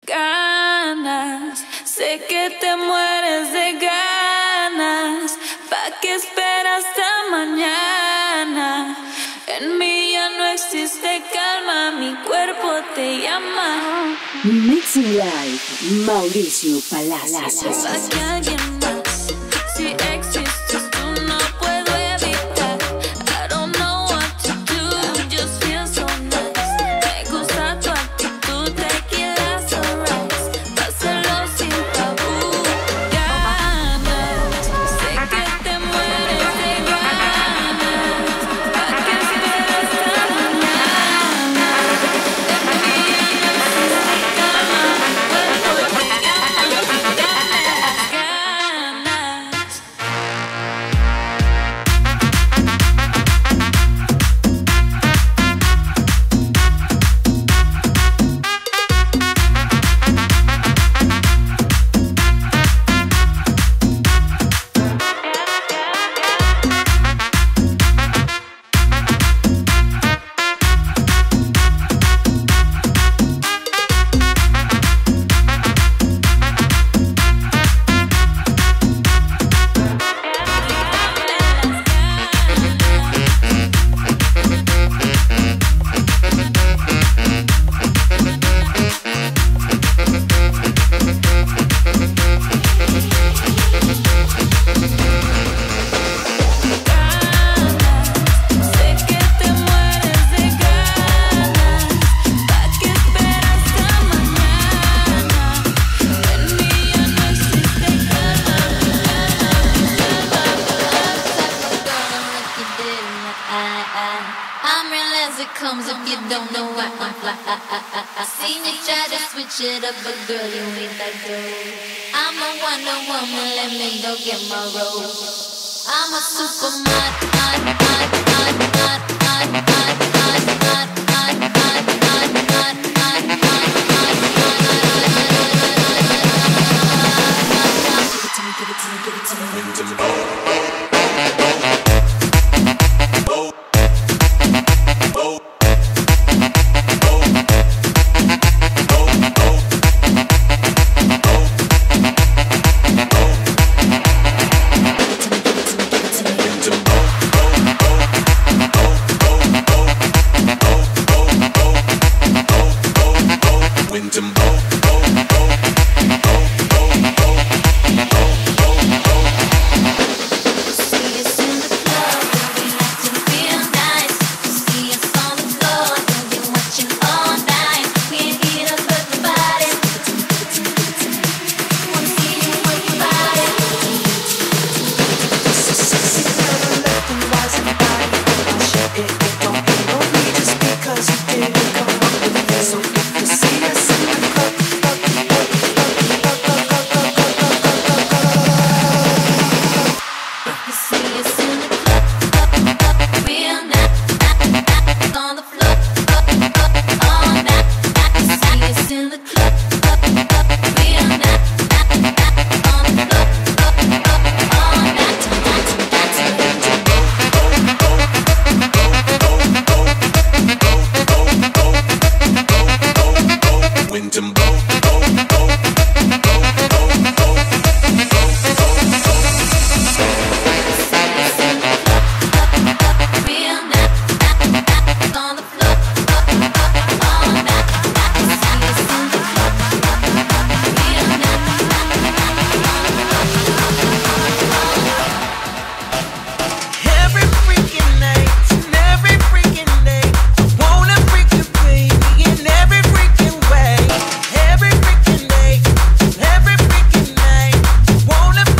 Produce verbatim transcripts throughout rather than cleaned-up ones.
Ganas, sé que te mueres de ganas. ¿Pa' qué esperas hasta mañana? En mí ya no existe calma, mi cuerpo te llama. Mixing Live, Mauricio Palacios. ¿Pa' que alguien más? Si existes tú no puedo evitar. I don't know what to do, just feel so nice. Me gusta tu actitud, te quedas alright. Pásalo sin tabú. Ganas, sé que te mueres de ganas. ¿Pa' qué esperas hasta mañana? En mí ya no existe calma, mi cuerpo te llama. Ganas. Sé que te mueres de ganas. ¿Pa' qué esperas hasta mañana? En mí ya no existe I'm real as it comes if you don't know why I'm fly. I seen you try to switch it up, but girl, you ain't that girl. I'm a Wonder Woman, let me go get my role. I'm a supermod, mod, mod, mod, mod, mod, mod, mod, mod, mod, mod, mod, mod, mod, mod. Give it to me, give it to me, give it to me. Wanna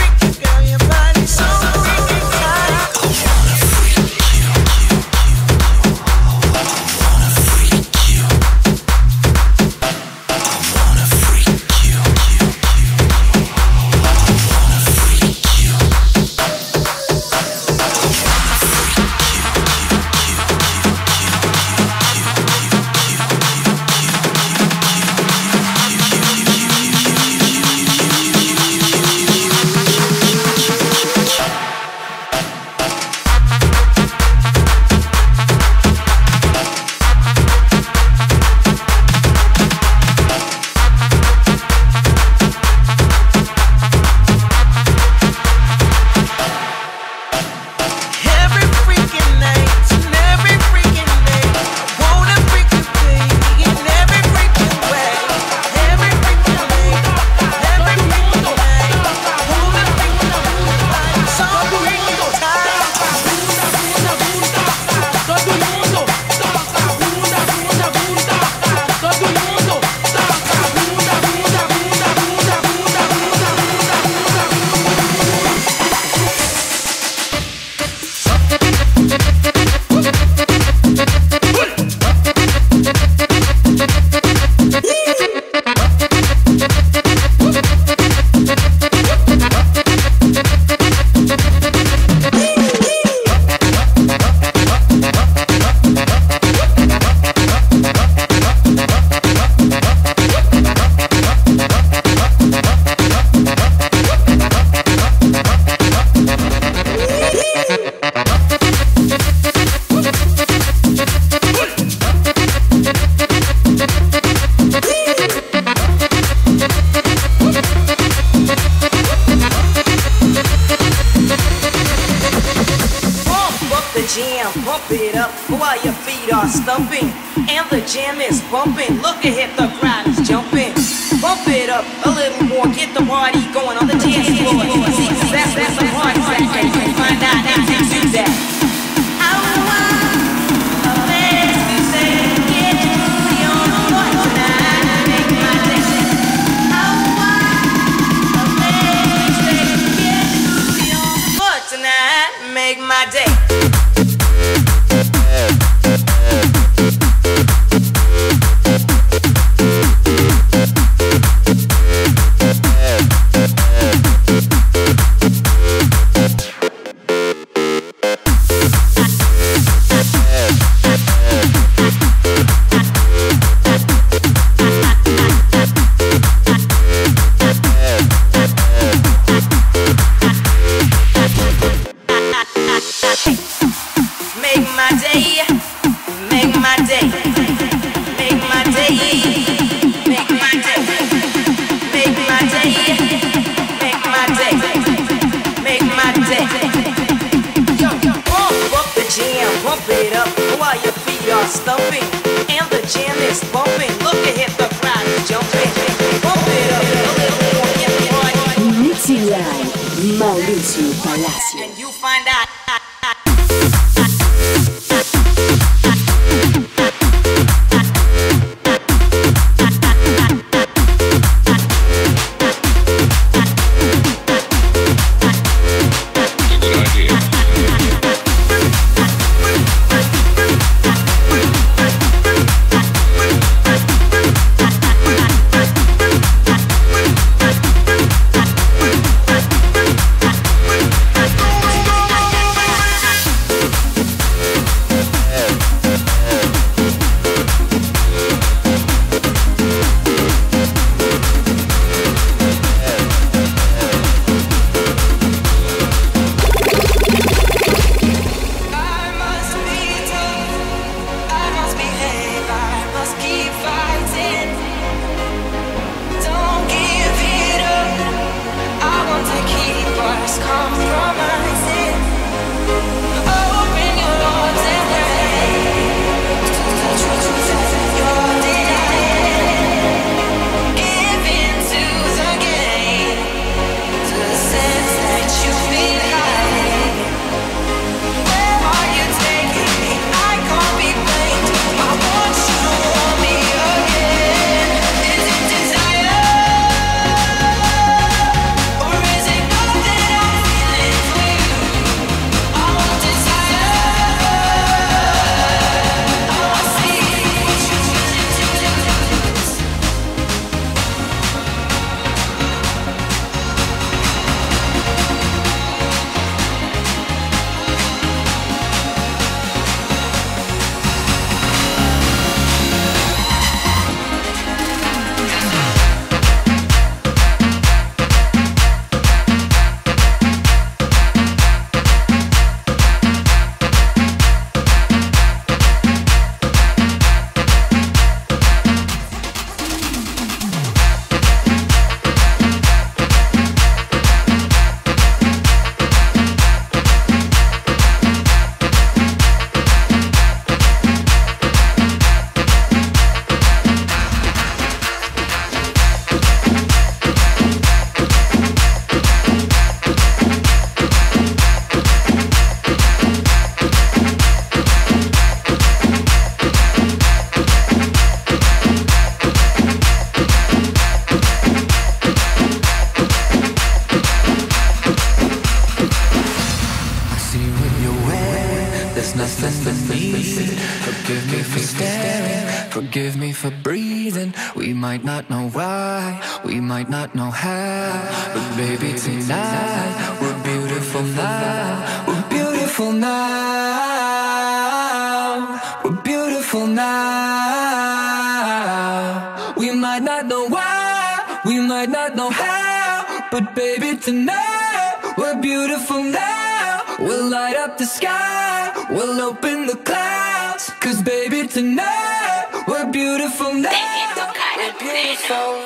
stumping, and the jam is bumping. Look ahead, the crowd is jumping. Bump it up a little more, get the party going on the dance floor. See, that's, that's the party track, and you can find out how to do that. I want a place to say, get your booty on the floor tonight, make my day. I want a place to say, get your booty on the floor tonight, make my day. Stumping, and the jam is bumping. Look ahead, the crowd is jumping. Bump it up a little more, get the party. Mixing Live, Mauricio Palacio. And you find out. Forgive me for breathing. We might not know why, we might not know how, but baby tonight we're beautiful now. We're beautiful now. We're beautiful now. We might not know why, we might not know how, but baby tonight we're beautiful now. We'll light up the sky, we'll open the clouds, 'cause baby tonight we're beautiful now. We're beautiful.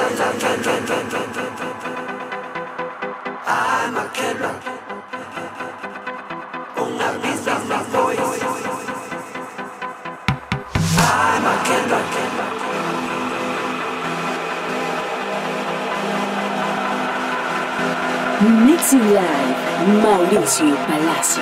Mixing Live, Mauricio Palacio.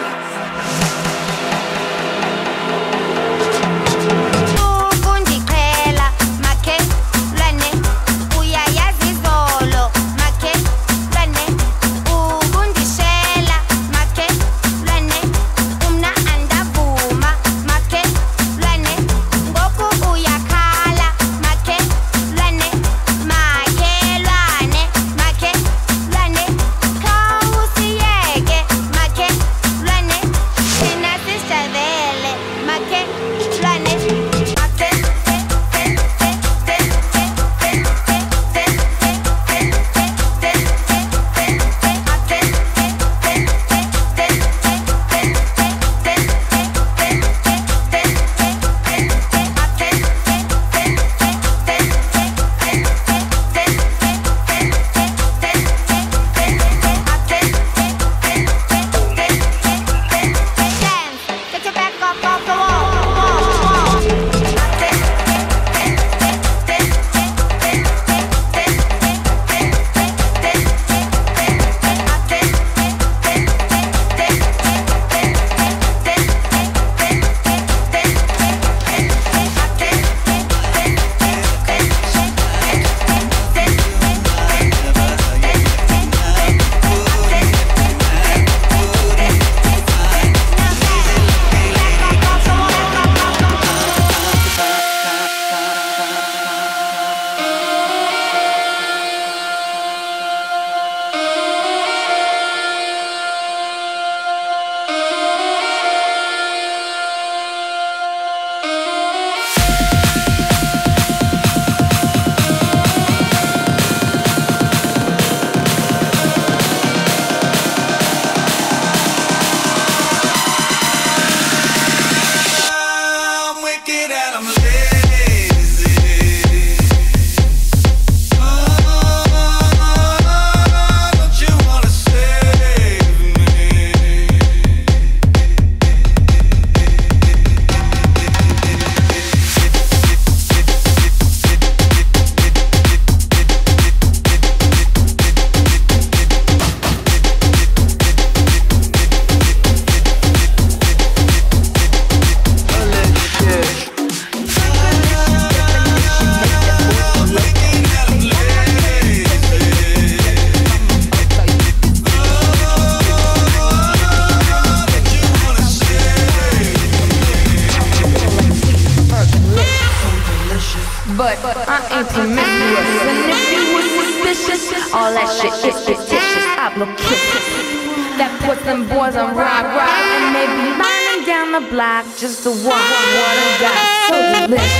but I ain't promiscuous. And if you was suspicious, all that shit is fictitious. I blow kisses that puts them boys on rock, rock, and they be lining down the block just to watch what I got. So delicious.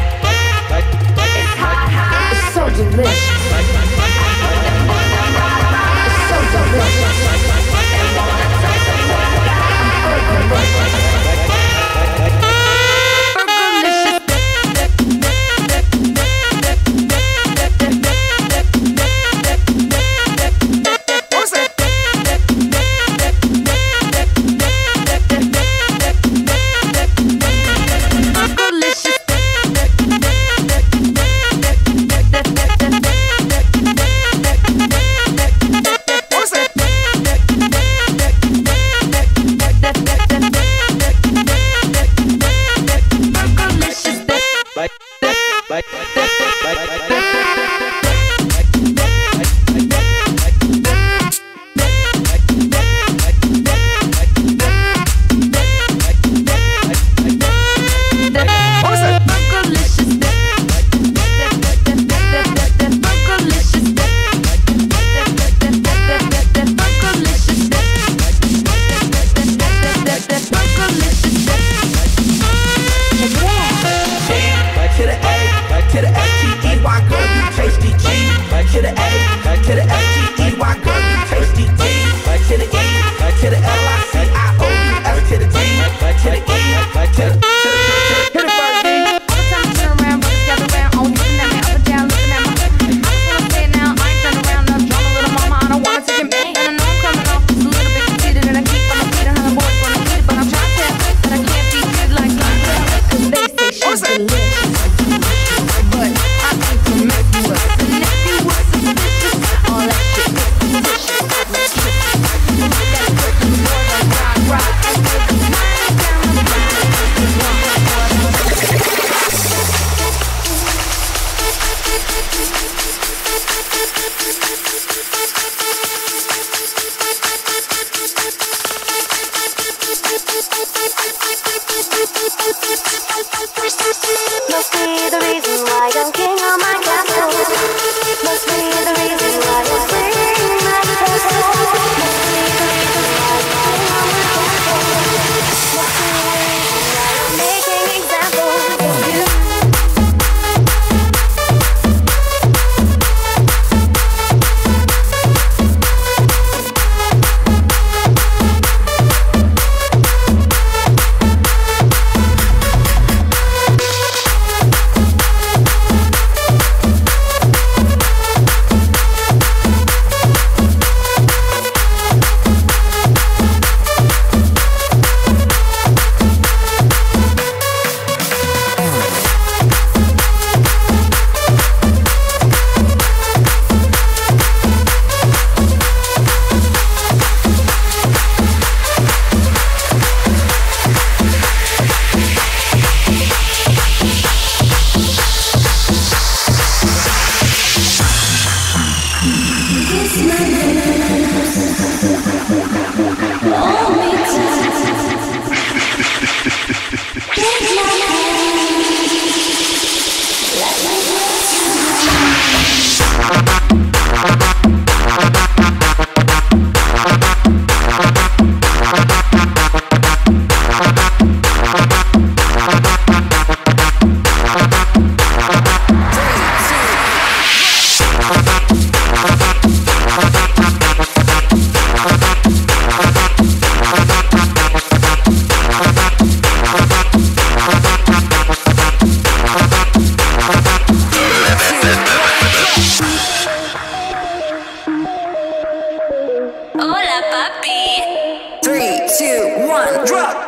It's hot, hot. It's so delicious. It's so delicious. They wanna taste of what I got. I'm fergalicious. To the A, to the Must be the reason why I'm king of my castle. Must be the reason why I'm singing my castle. Must be the reason why I'm king of my castle. Must be the reason why I'm making examples of you. Hola, papi. Three, two, one, drop.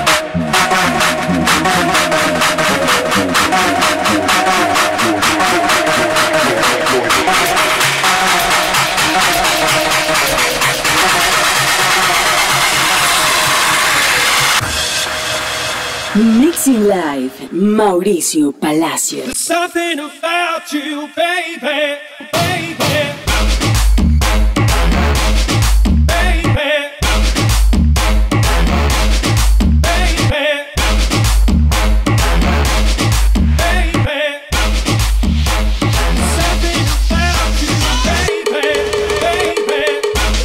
Mixing Live, Mauricio Palacio. Something about you, baby, baby, baby, baby, baby. Something about you, baby, baby, baby.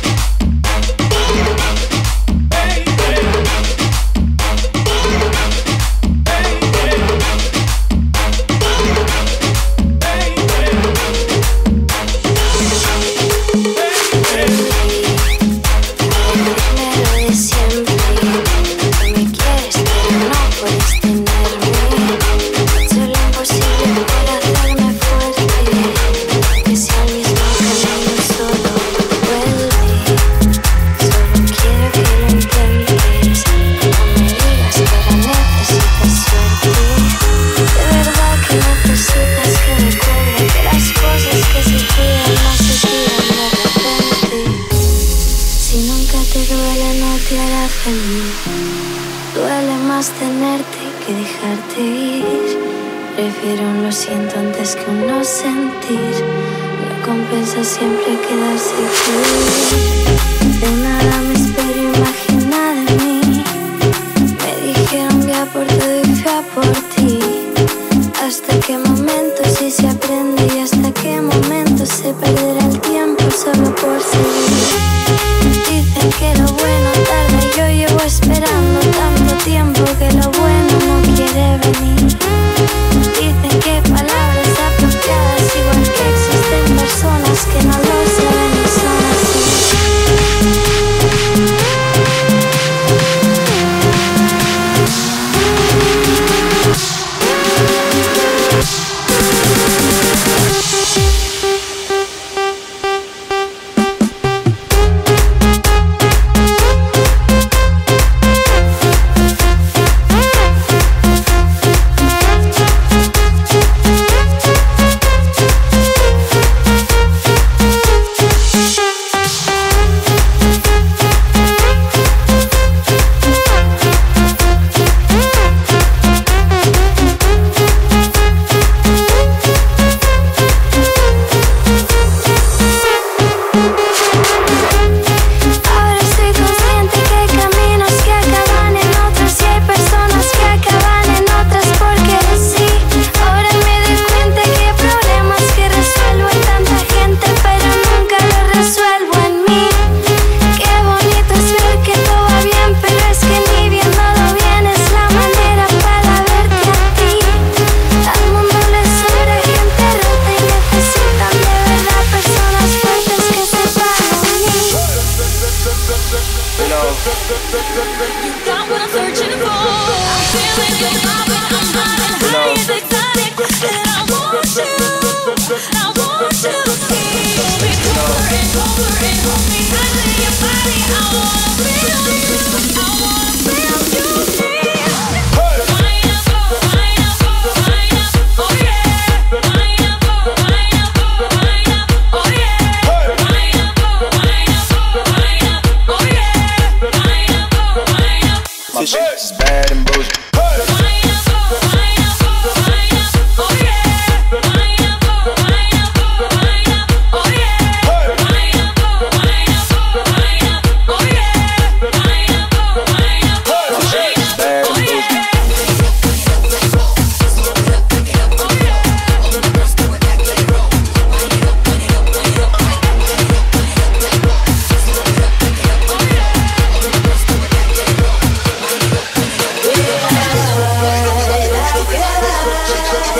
Duele más tenerte que dejarte ir. Prefiero un lo siento antes que un no sentir. No compensa siempre quedarse aquí. De nada me espero, imagina de mí. Me dijeron que a por todo y fui a por ti. Hasta qué momento sí se aprende y hasta qué momento se perderá el tiempo solo por seguir. Dicen que lo bueno tarda y yo llevo esperando tanto tiempo que lo bueno no quiere venir. Dicen que palabras apropiadas igual que existen personas que no lo saben y son así.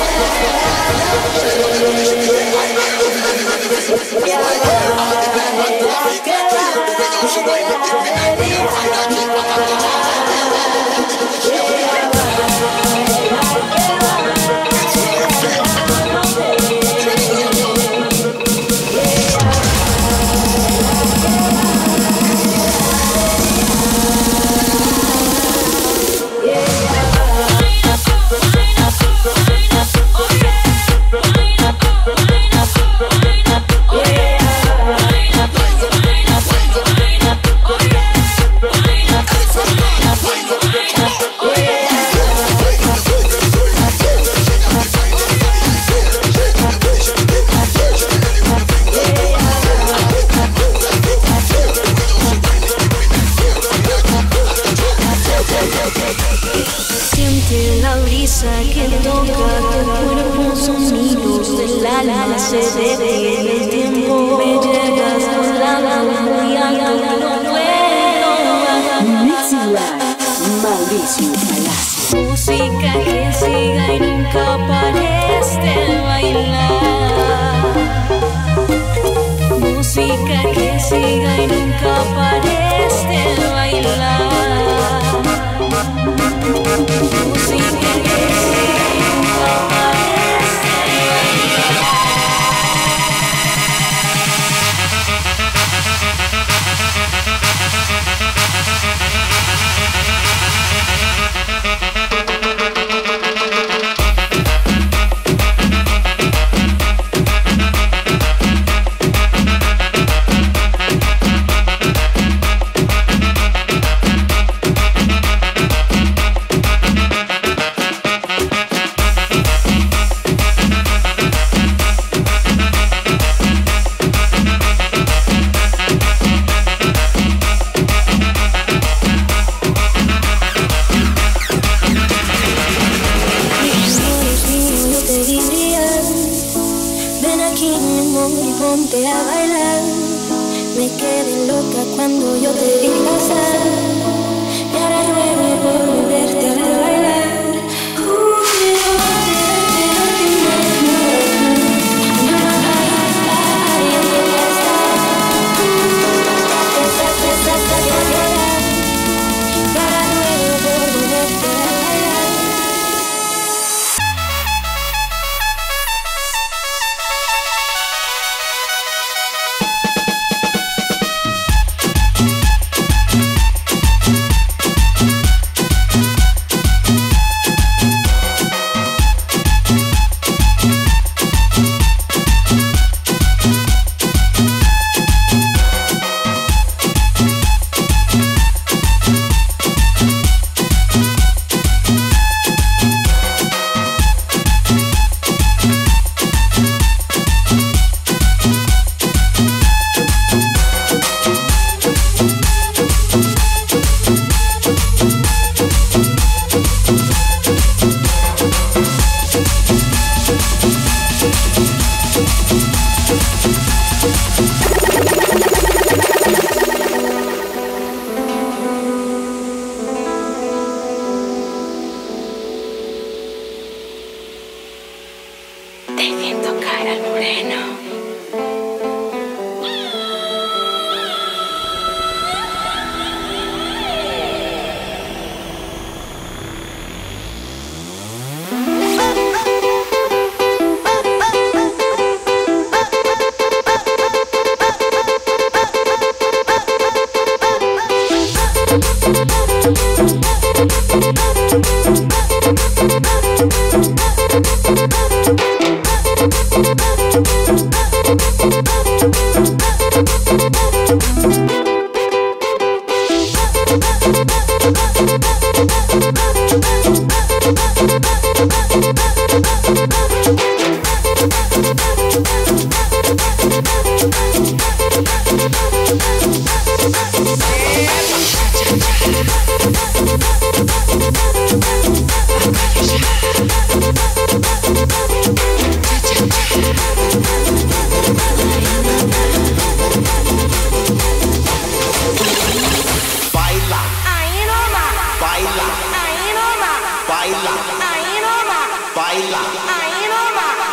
We'll be right back.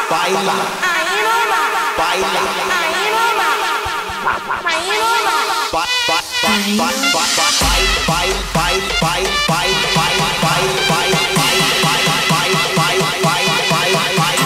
baila, Ahí nomás, baila, ahí nomás, ahí nomás. ba ba ba ba ba ba baila, baila, baila, baila, baila, baila, baila, baila, baila, baila, baila, baila, baila, baila.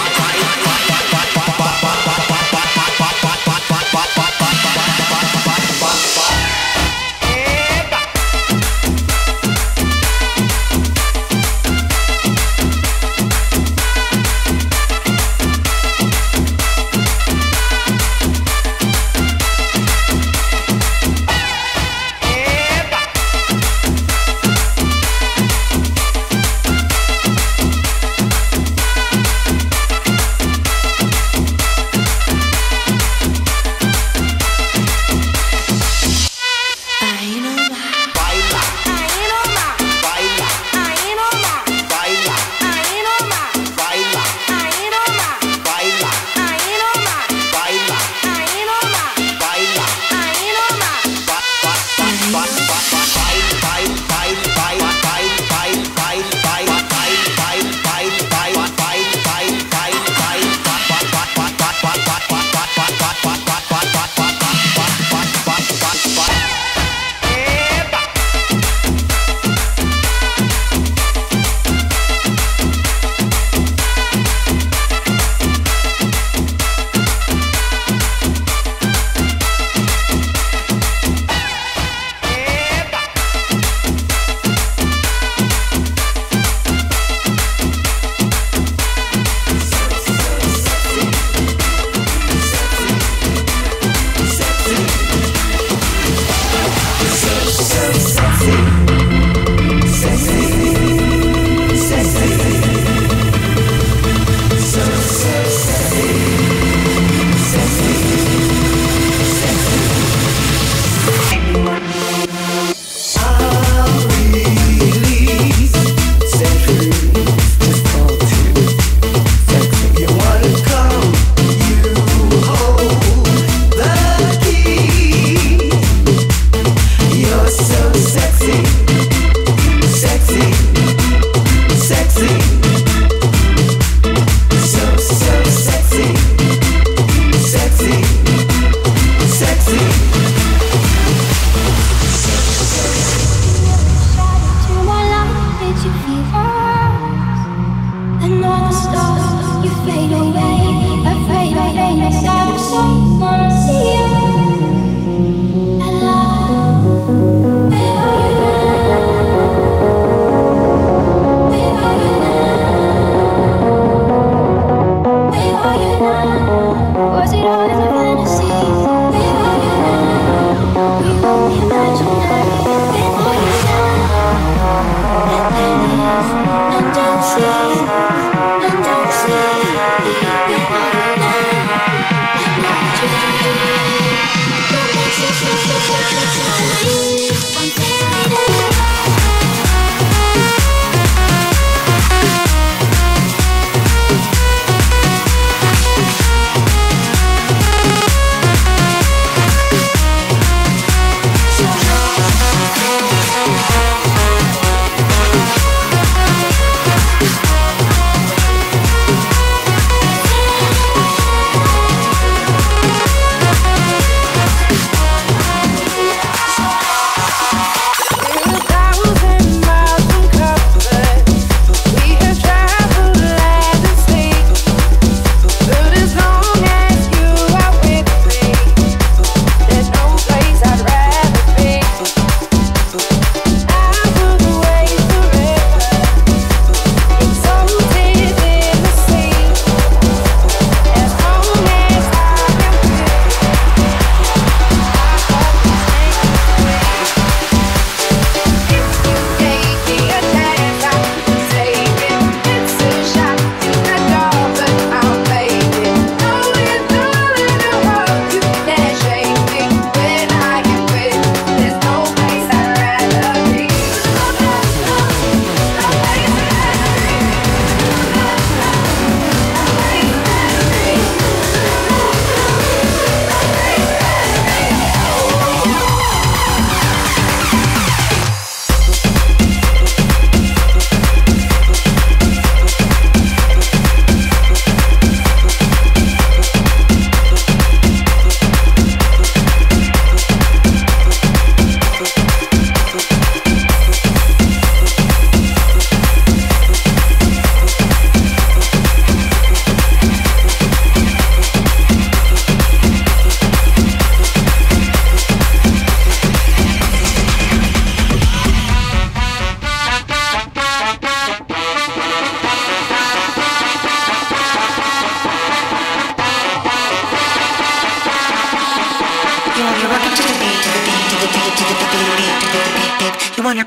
to the beat, to the beat, to the beat, beat. You wanna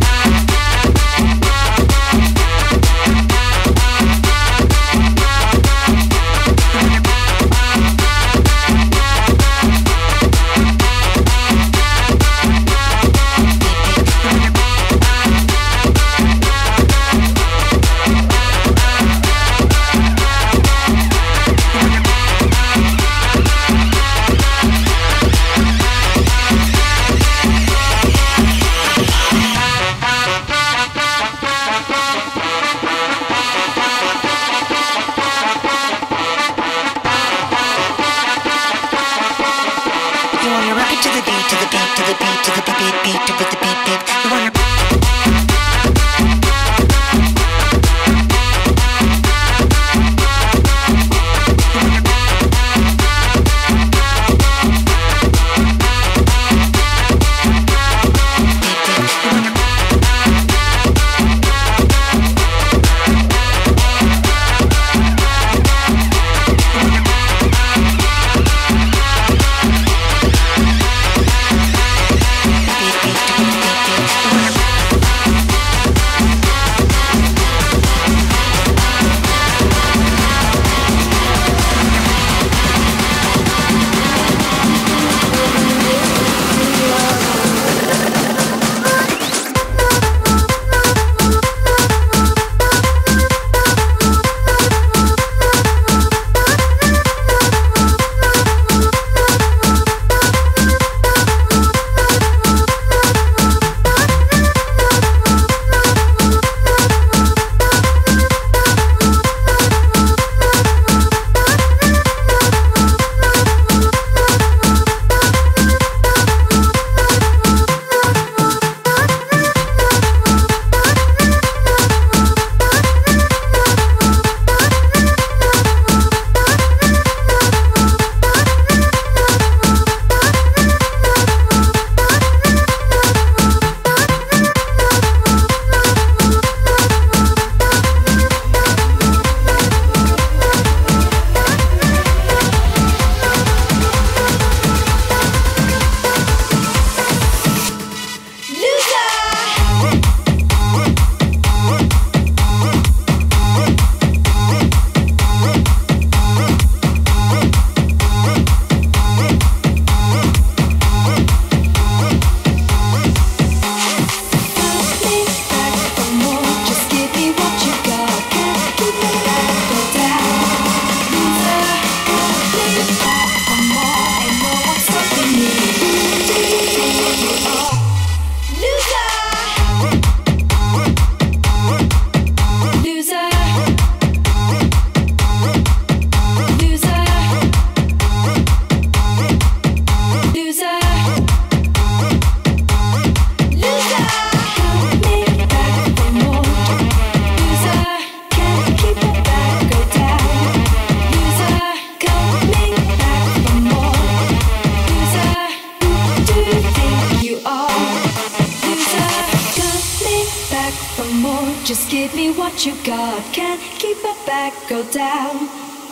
You got, can't keep it back, go down.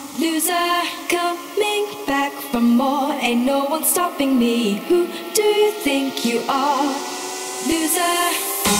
Loser, coming back for more. Ain't no one stopping me. Who do you think you are? Loser.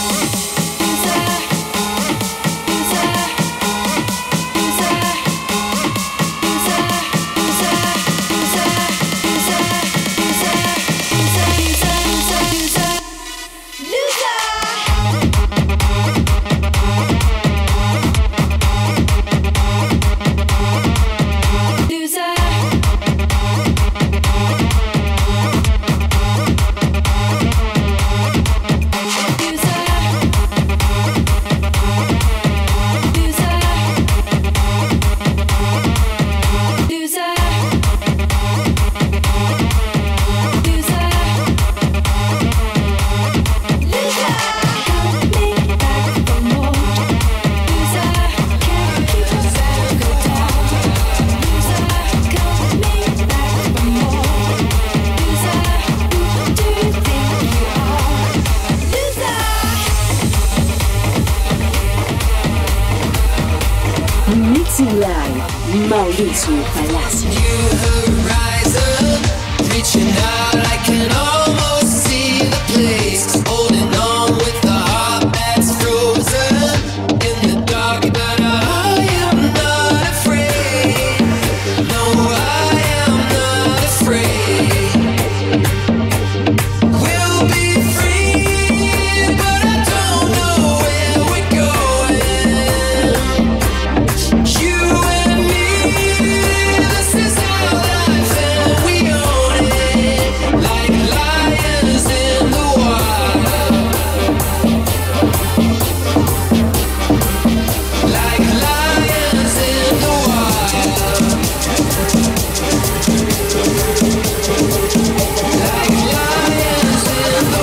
Live, Mauricio Palacio. New horizon, reaching out, I can almost see the place, holding on with the heart that's frozen in the dark. But I am not afraid. No, I am not afraid. We'll be free, but I don't know where we're going. You and me, this is our life and we own it, like lions in the wild. Like lions in the wild. Like lions in the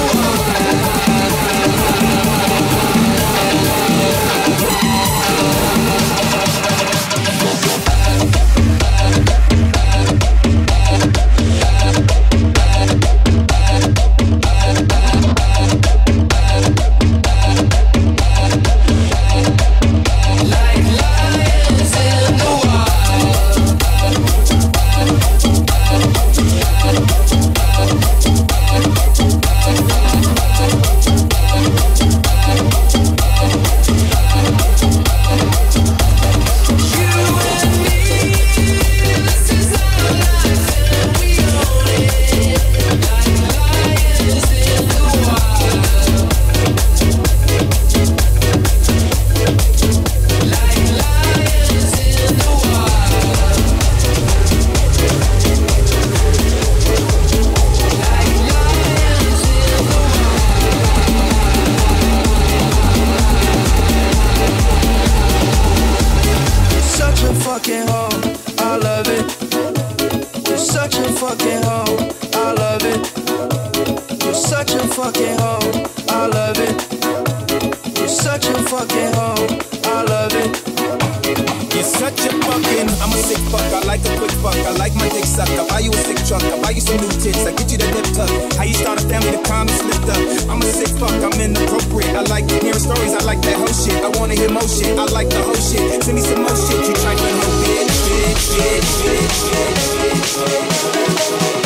such a fucking hoe, I love it. You're such a fucking hoe, I love it. You're such a fucking hoe, I love it. You're such a fucking hoe, I love it. You're such a fucking, I'm a sick fuck, I like a quick fuck, I like my dick suck, I buy you a sick truck, I buy you some new tits, I get you the nip tuck, how you start a family, the crime is slipped up, I'm a sick fuck, I'm inappropriate, I like hearing stories, I like that whole shit, I wanna hear more shit, I like the whole shit, send me some more shit, you trifling hoe bitch, bitch, bitch, bitch, bitch, bitch.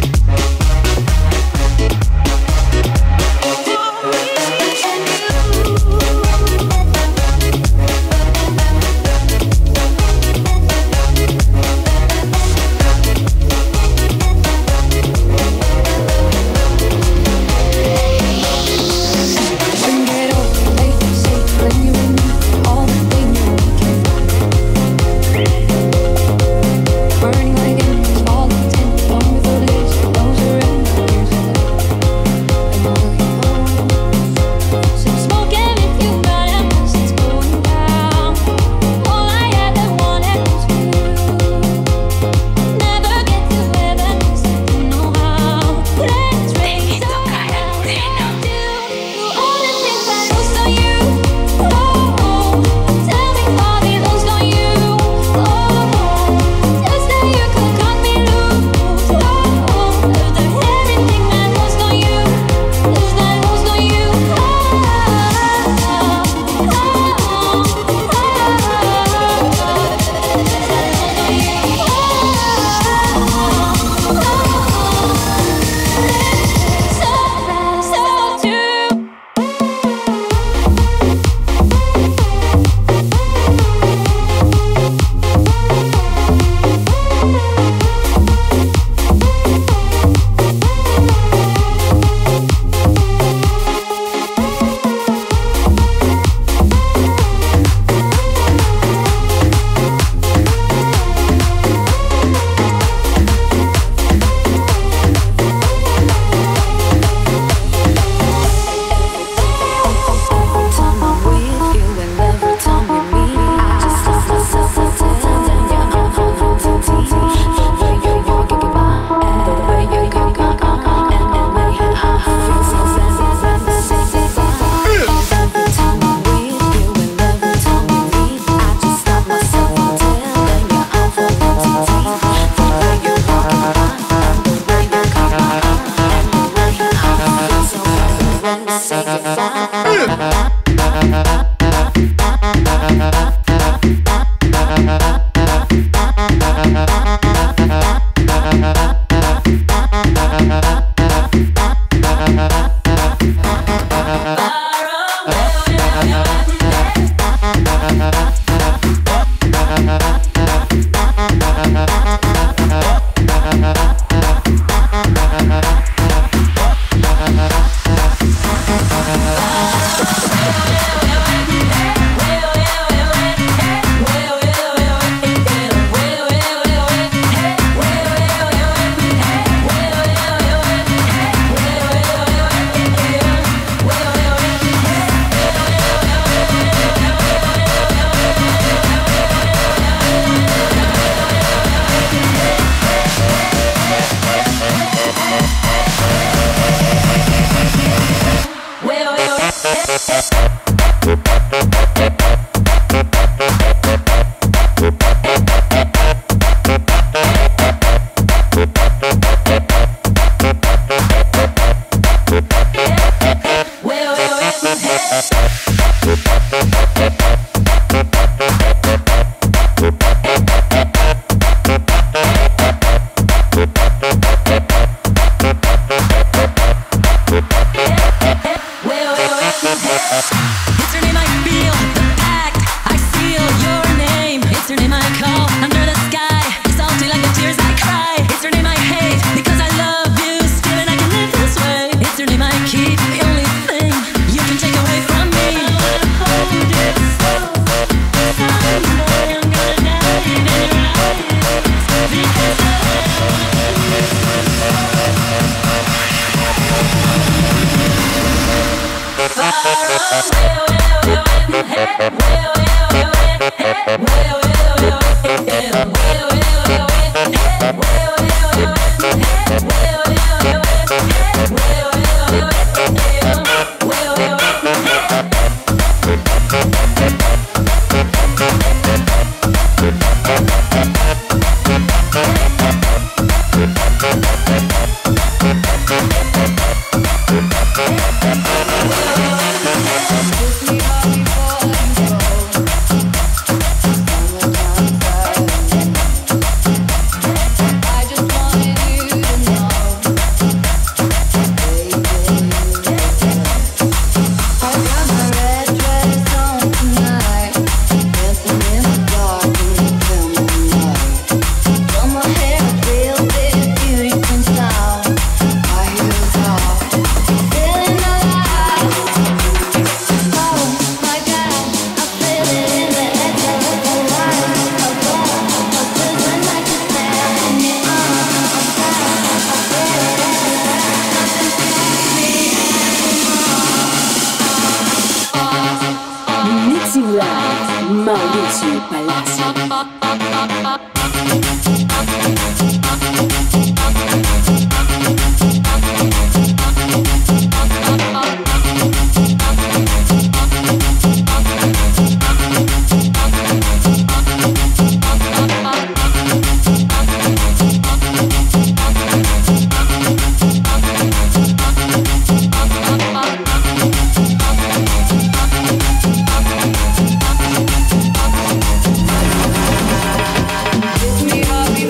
For me and you. Mauricio Palacio. Kiss me, I'll be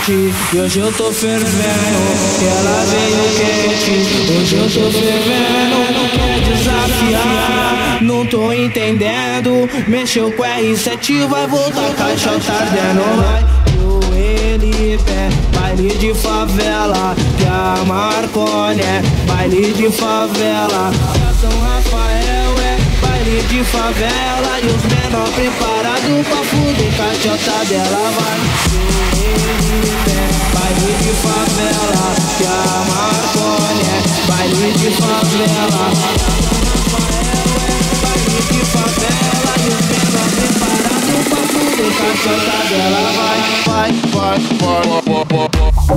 quente, e hoje eu tô fervendo. Ela veio quente, hoje eu tô fervendo. Quer desafiar, não tô entendendo. Mexeu com R sete, vai voltar, caixa tá ardendo. Vai, eu, ele, pé, baile de favela. Que a Marconi é baile de favela. São Rafael é baile de favela. E os menor preparados pra fuder com a chota dela. Vai, ele, pé, baile de favela. Que a Marconi é baile de favela. Baile de favela. E os menor preparados pra fuder com a chota dela. Vai, vai, vai, vai.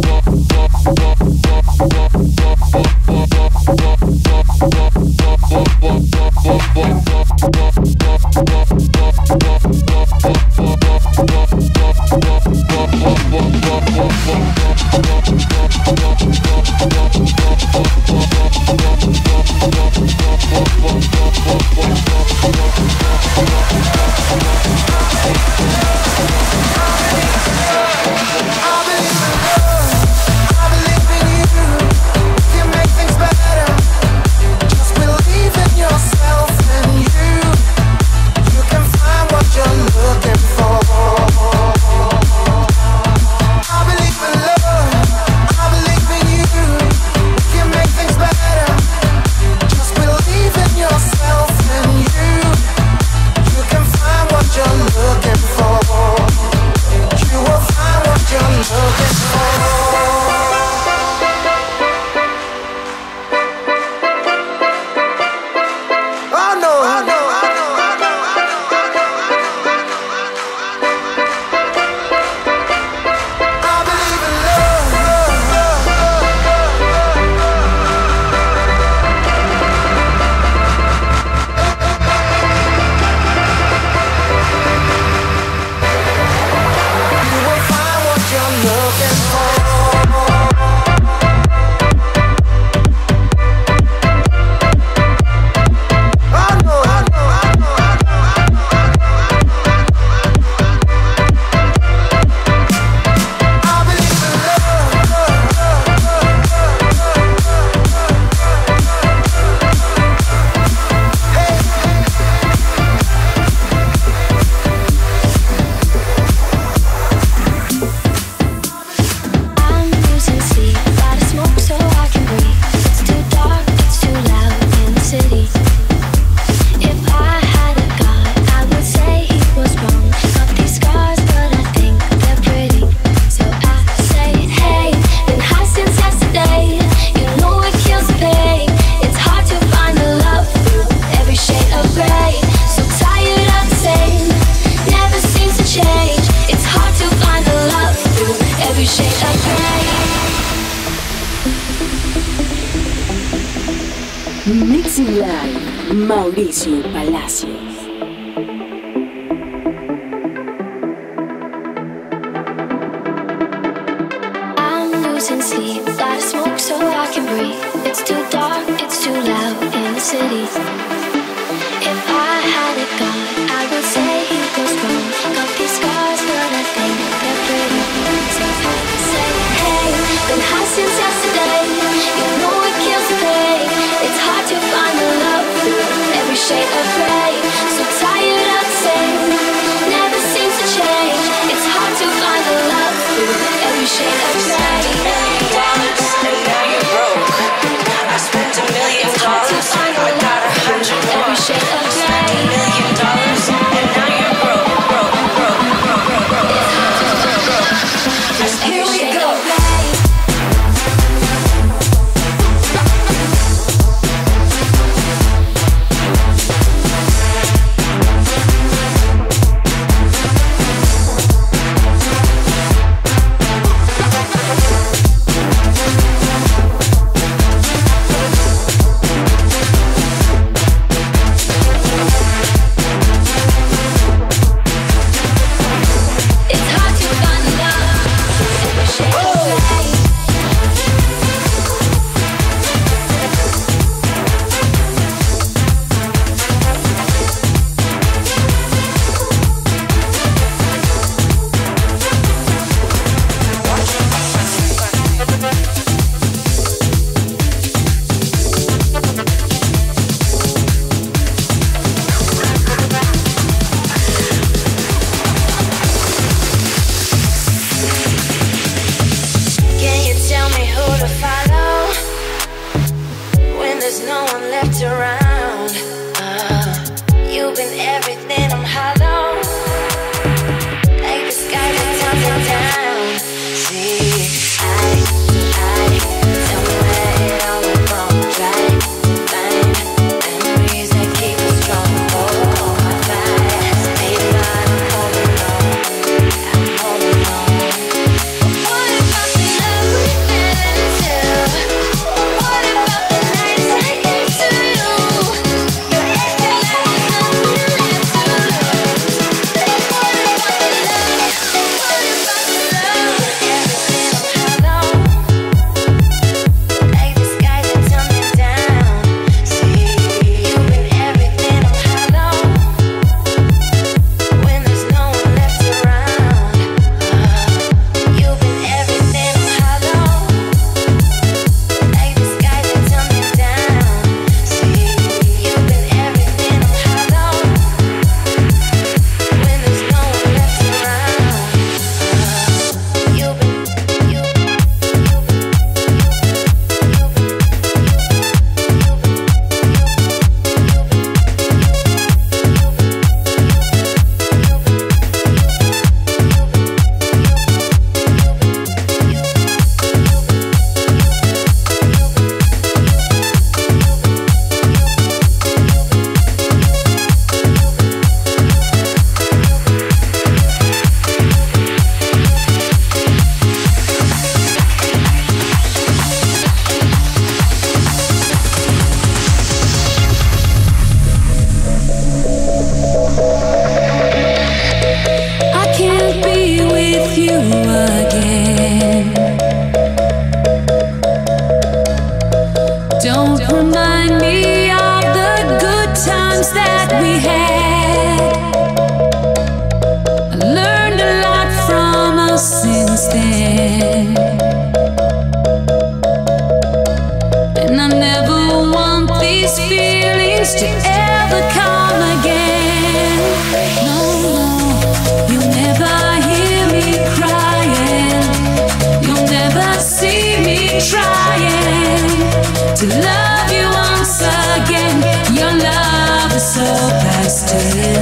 Mixing Live, Mauricio Palacios. Losing sleep, light a smoke so I can breathe. It's too dark, it's too loud in the city. If I had a gun, I would say he was wrong. Got these scars, but I think they're pretty. So I say, hey, been high since yesterday. You know it kills the pain. It's hard to find the love through every shade of gray. So tired of the same, never seems to change. It's hard to find the love through every shade of gray. And now you're broke. I spent a million dollars, I got a hundred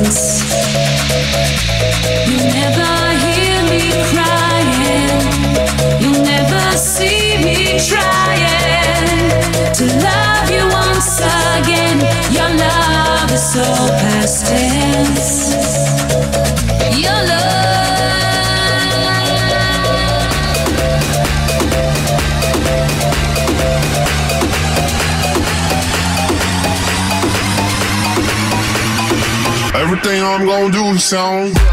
dance. You never hear me crying. You'll never see me trying to love you once again. Your love is so past tense. Your love. Everything I'm gonna do is sound great.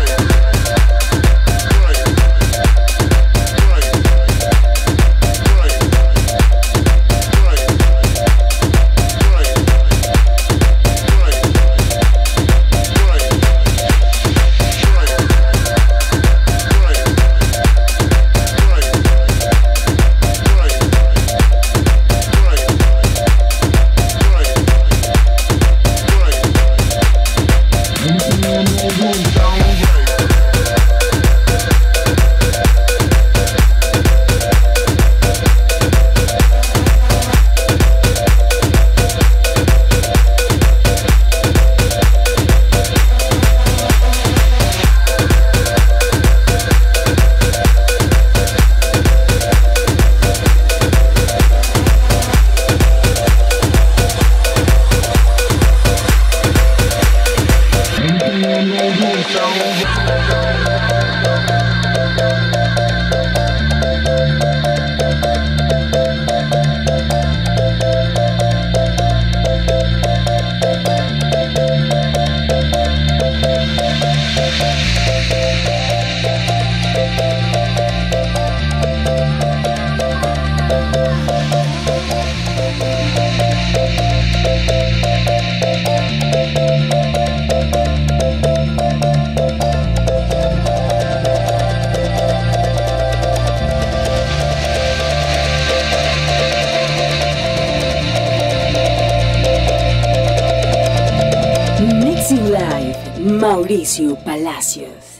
Mixing Live, Mauricio Palacios.